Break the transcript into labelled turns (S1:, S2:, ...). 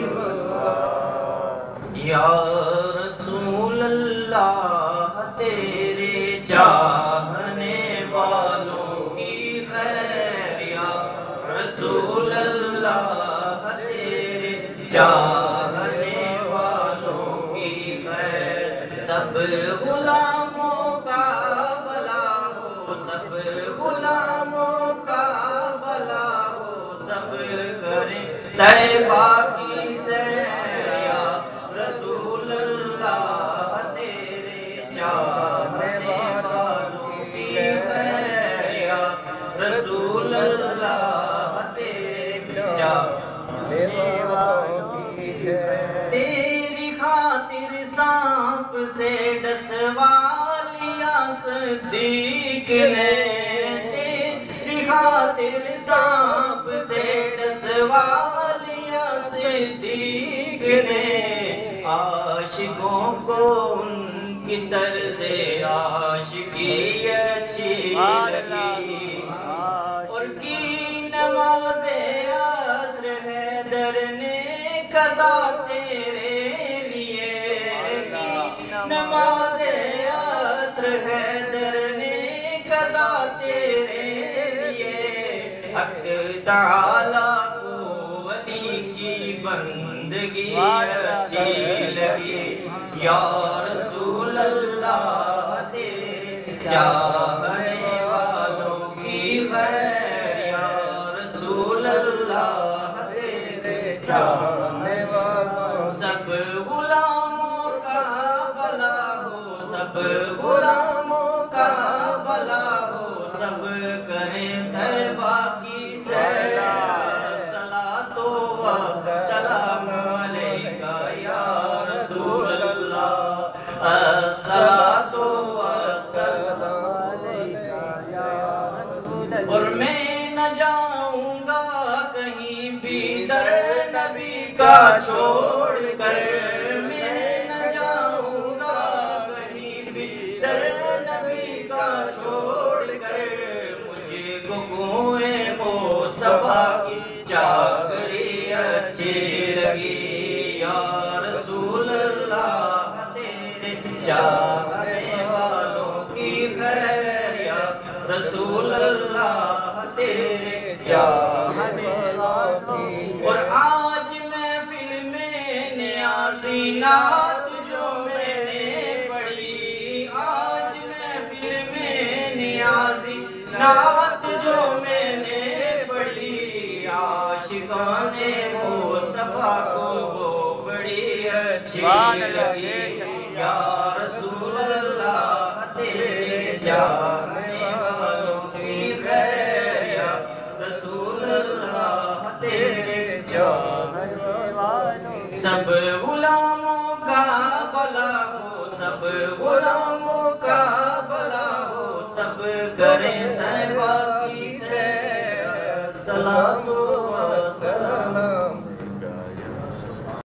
S1: یا رسول اللہ تیرے چاہنے والوں کی خیر، یا رسول اللہ تیرے چاہنے والوں کی خیر، سب غلاموں کا بھلا ہو، سب غلاموں کا بھلا ہو، سب کریں طیبہ کی سیر، یا رسول اللہ تیرے چاہنے والوں کی خیر، یا رسول اللہ تیرے چاہنے والوں کی خیر، تیری خاطر سانپ سے ڈسوا لیا صدیق نے، تیری خاطر سانپ سے ڈسوا لیا صدیق نے، عاشقوں کو ان کی طرز عاشقی اچھی لگی، اور کی نماز عصر حیدر نے قضا تیرے لیے، کی نماز عصر حیدر نے قضا تیرے لیے، حق تعالیٰ کو ولی کی بندگی اچھی لگی، یا رسول اللہ تیرے چاہنے والوں کی خیر، یا رسول اللہ تیرے چاہنے والوں، سب غلاموں کا بھلا ہو، سب غلاموں کا بھلا ہو، سب کریں طیبہ کی سیر، صلاۃ و سلام علیکہ یا رسول اللہ، الصلاۃ و السلام علیکہ یا رسول اللہ، اور میں نہ جاؤں گا کہیں بھی در نبی کا چھوڑ کر، میں نہ جاؤں گا کہیں بھی در نبی کا چھوڑ کر، مجھے کو کنویں مصطفیٰ کی چاکری اچھی لگی، یا رسول اللہ تیرے چاہنے والوں کی خیر، یا رسول اللہ تیرے چاہنے والوں کی خیر، اور آج محفل میں نیازی نعت جو میں نے پڑھی، آج محفل میں نیازی نعت جو میں نے پڑھی، عاشقان مصطفیٰ کو وہ بڑی اچھی لگی، یا رسول اللہ تیرے چاہنے والوں کی خیر، یا رسول اللہ تیرے چاہنے والوں، سب غلاموں کا بھلا ہو، سب غلاموں کا بھلا ہو، سب کریں طیبہ کی سیر، سلام